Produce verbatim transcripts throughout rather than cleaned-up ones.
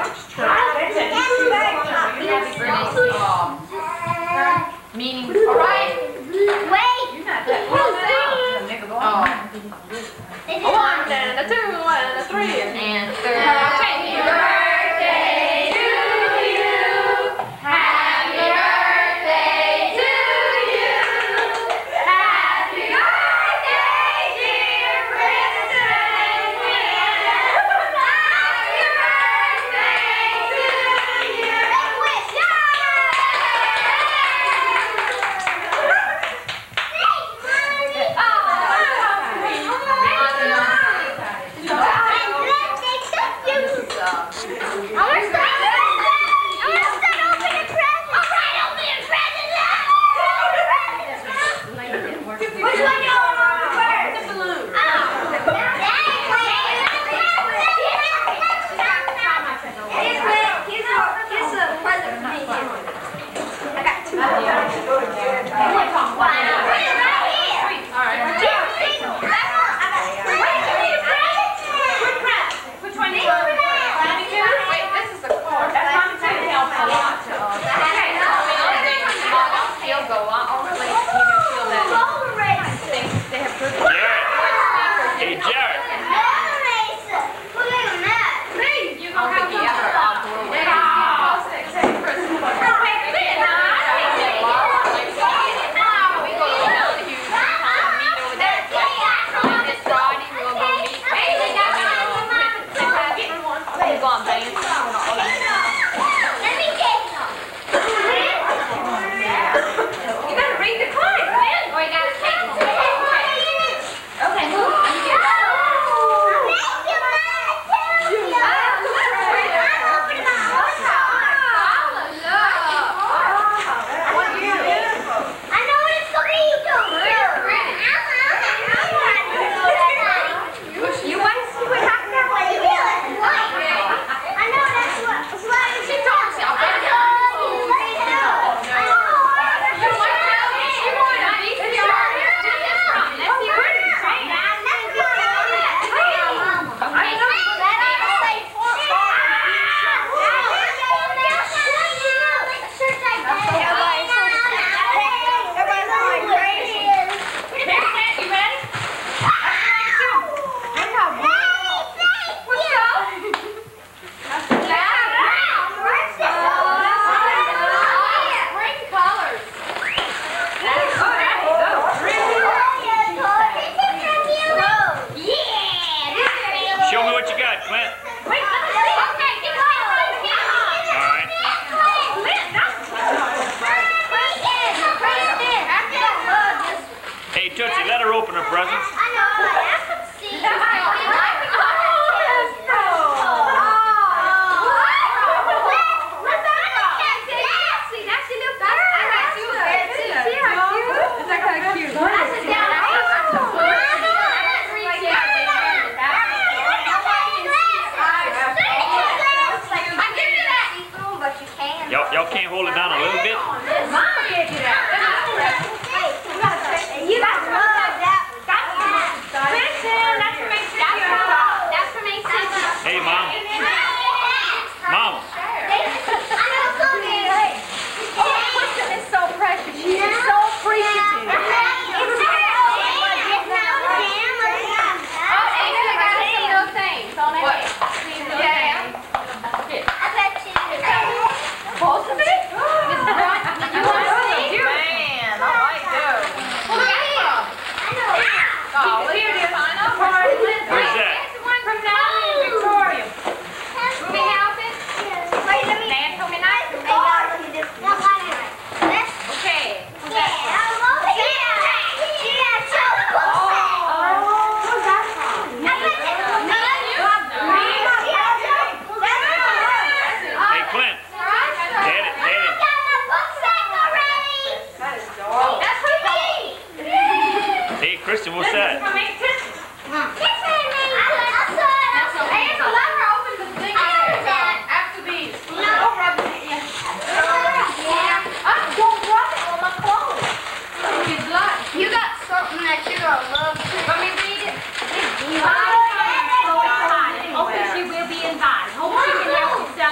Meaning, all right. Wait. Oh. A one and a two and a three and a third. Happy birthday to you. Happy birthday to you. Happy birthday, dear Kristen. Happy birthday to you. Make wish. Which one? Wait, this is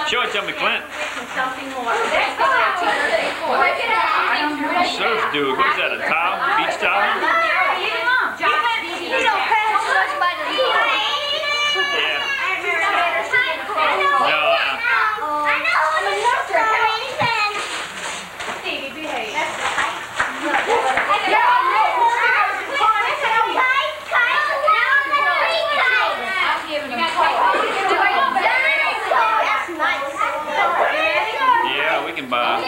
Show it to me, Clint. Something more. Surf dude. What is that, a towel? Beach towel? You don't pass much by the Yeah. No, uh-uh. I know. Stevie, behave. That's the height. Yeah, we can buy.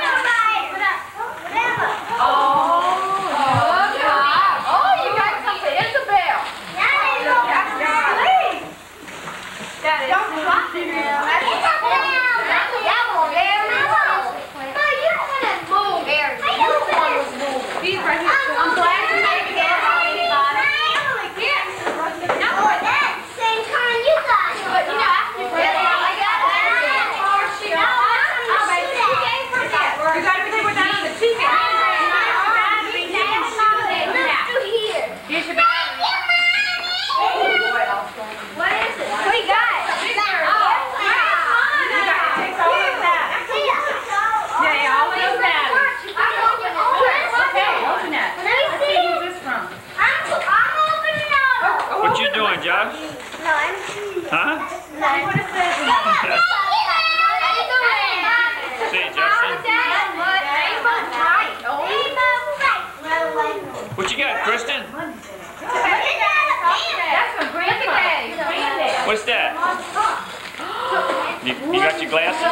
What you doing, Josh? No, I'm... Huh? No, what is this? Say, Justin. What you got, Kristen? What's that? You, you got your glasses?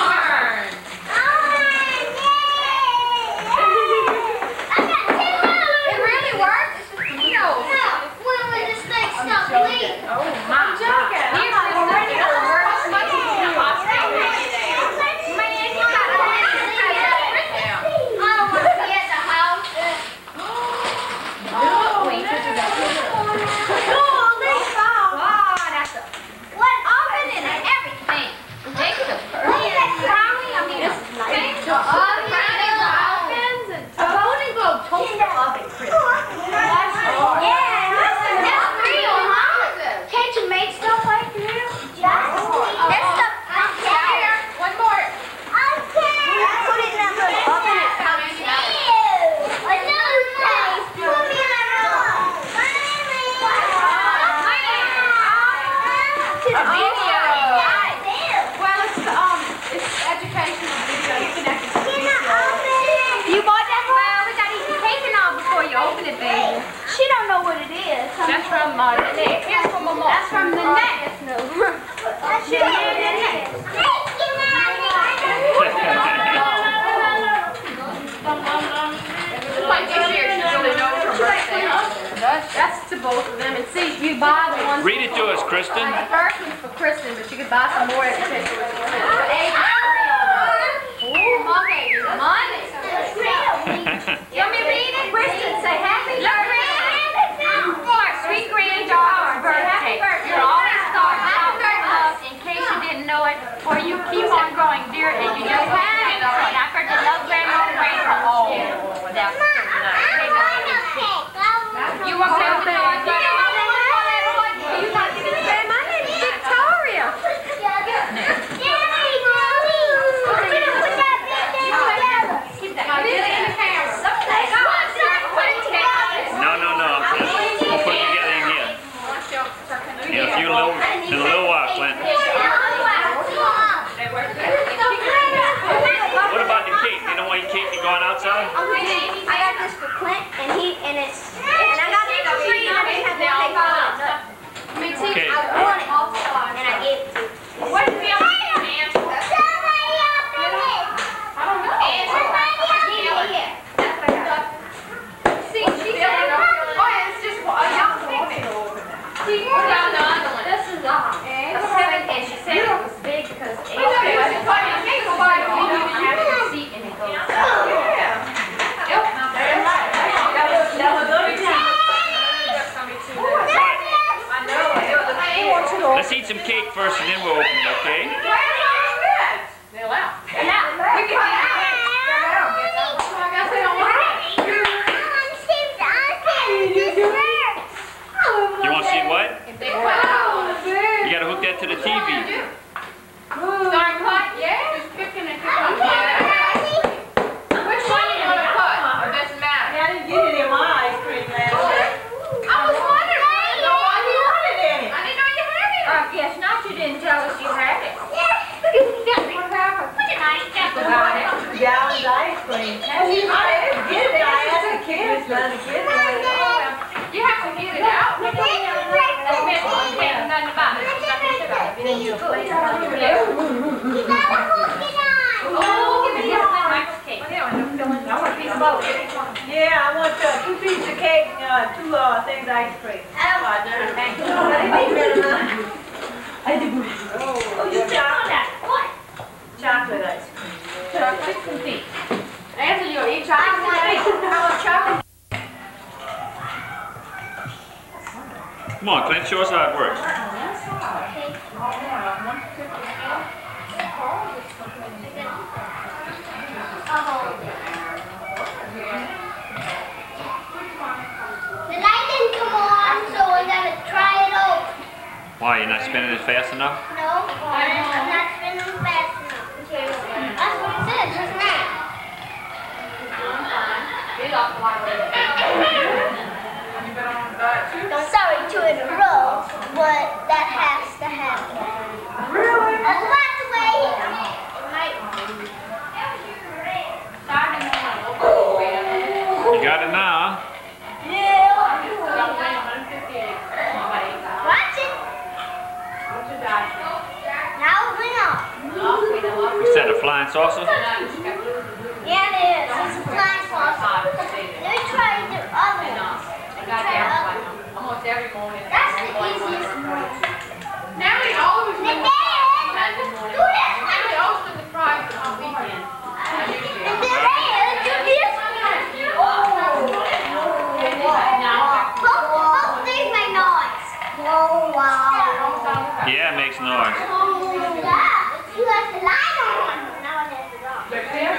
That's from uh, the neck. That's from, That's from the neck. No. That's the neck. That's to both of them. And see, you buy the one. Read it to us, Kristen. The first one's for Kristen, but you could buy some more at the table. Okay, money. You want me to read it? Kristen, say happy birthday. Sweet granddaughter's birthday. You're always thought happy birthday. In case you didn't know it, or you keep on growing dear and you just have it. And I heard you love grandma and grandpa. Oh, that's so nice. You want to say what you You want to say my name is Victoria. No, no, no. We'll put it together in here. In a few little, in a little while, Clint. What about the cake? You know what cake you going outside? I got this for Clint, and he and it's and I got it for free. And I You have to get it out. That meant you can't do nothing about it. Then you play it. Oh, give me this Michael's cake. I want a piece of both. Yeah, I want uh, two pieces of cake and uh, two uh, things of ice cream. Thank you. Oh, you chocolate. Chocolate ice cream. Chocolate and tea. Answer, you'll eat chocolate today? I want chocolate. Come on, Clint, show us how it works. The light didn't come on, so I gotta try it over. Why, you're not spinning it fast enough? No, I'm not spinning fast enough. That's what it says, isn't it? I'm sorry, two in a row, but that has to happen. Really? That's about the way. You got it now, huh? Yeah. Watch it. Now we know. Is that a flying saucer? Yeah, it is. It's a flying saucer. Let me try the other one. Almost every morning. That's the easiest one. Now we always And win then, Sunday do morning. this We one. always win the prize on weekend. And then, do this one. Both things make noise. Oh, wow. Yeah, it makes noise. Oh, yeah. You have the light on. Now it has it on.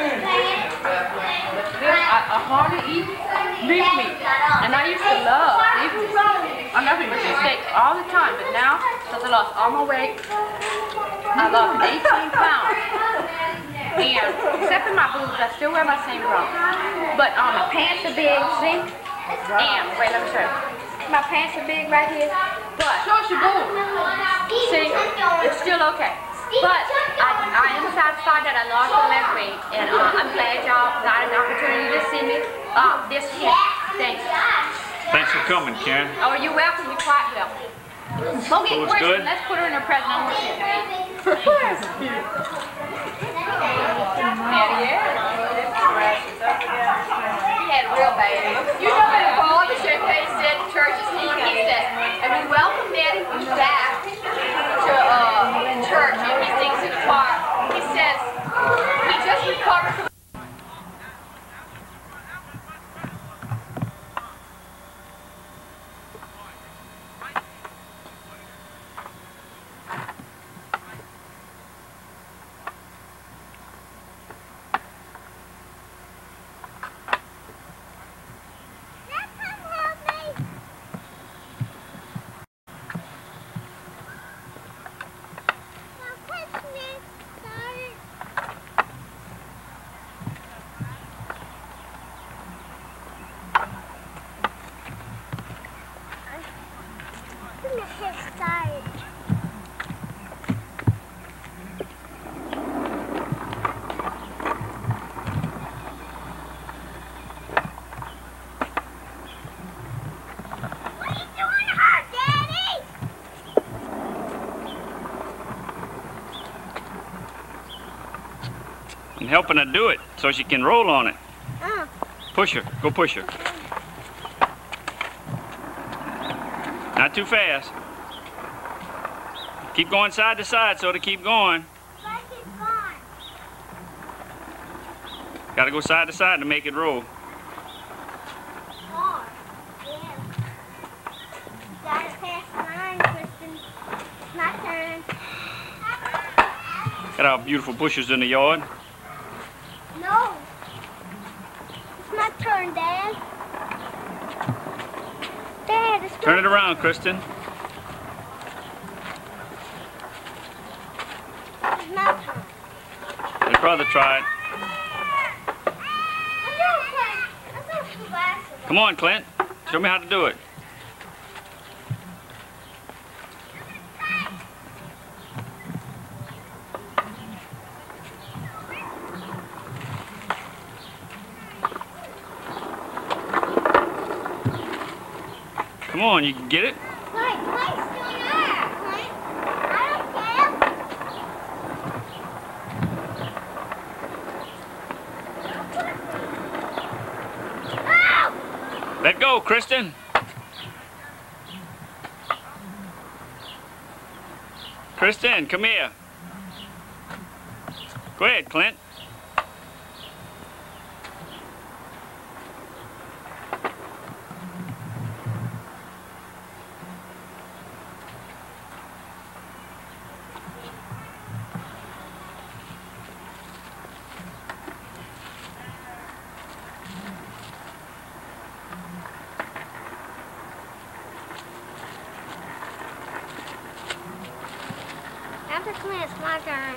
I hardly eat beef meat, and I used to love beef meat. I never used to steak all the time, but now, because I lost all my weight, I lost eighteen pounds. And except for my boobs, I still wear my same bra. But um, my pants are big, see? And, wait, let me show you. My pants are big right here, but see, it's still okay. But I, I am satisfied that I lost the leg weight, and uh, I'm glad y'all got an opportunity to see me uh, this week. Thanks. Thanks for coming, Karen. Oh, you're welcome. You're quite welcome. Go get Food's Kristen. good? Let's put her in her present. I want to see her. He had real bad. You know that Paul, the champagne said churches, he, he said, and we welcome Daddy back to uh, church, and he sings in the choir. He says he just recovered from I'm helping her do it so she can roll on it. Uh. Push her. Go push her. Not too fast. Keep going side to side so to keep going. Got to go side to side to make it roll. Got our beautiful bushes in the yard. No. It's my turn, Dad. Dad, it's Turn it around, Kristen. It's my turn. Your brother tried. Come on, Clint. Show me how to do it. Come on, you can get it. Clint, Clint's still there. Clint, I don't care. Oh! Let go, Kristen. Kristen, come here. Go ahead, Clint. After Clint, it's my turn.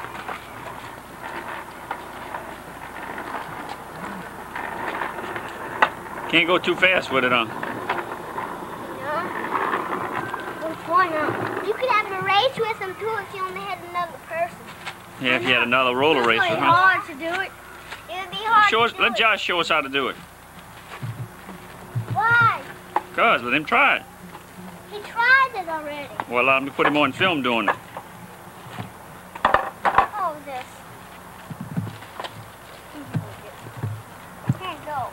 Can't go too fast with it, huh? No. Which one? No. You could have a race with them too if you only had another person. Yeah, if you had another roller It's racer, really huh? hard to do it. It would be hard Show us, to do let it. Josh show us how to do it. Why? Cause let him try it. He tried it already. Well, let me put him on film doing it. Oh, this. Can't go.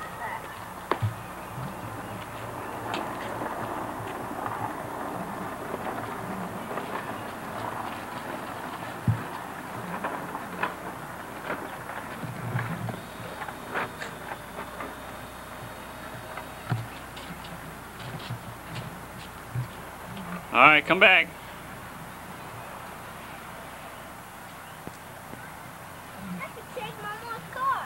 All right, come back. I could take Mama's car.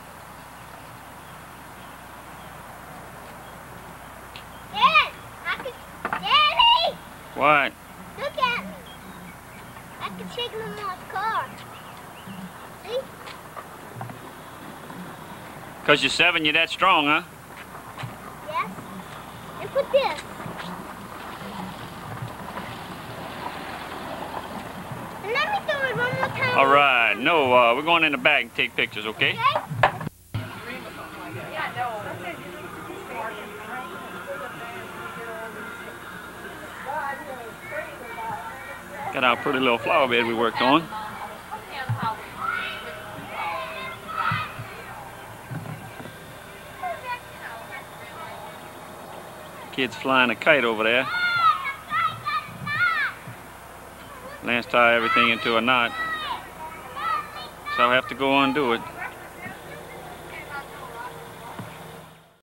Dad, I could. Daddy, What? look at me. I could take Mama's car. See? Cause you're seven, you're that strong, huh? Yes. And put this. And let me do it one more time. All right. No, uh, we're going in the back and take pictures, okay? Okay? Got our pretty little flower bed we worked on. Kid's flying a kite over there. Lance tie everything into a knot. So I'll have to go on and do it.